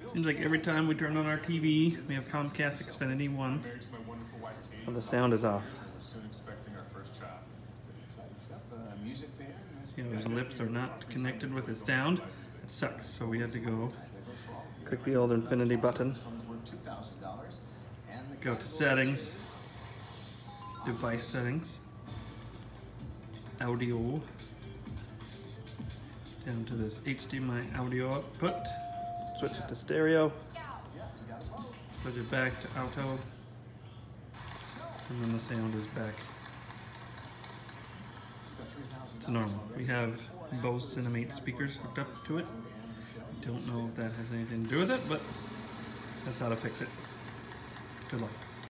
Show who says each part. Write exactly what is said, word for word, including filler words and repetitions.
Speaker 1: Seems like every time we turn on our T V, we have Comcast Xfinity one, and the sound is off. You know, his lips are not connected with his sound. It sucks, so we had to go click the old Infinity button, go to settings, device settings, audio, down to this H D M I audio output, switch it to stereo, switch it back to auto, and then the sound is back to normal. We have Bose Cinemate speakers hooked up to it. Don't know if that has anything to do with it, but that's how to fix it. Good luck.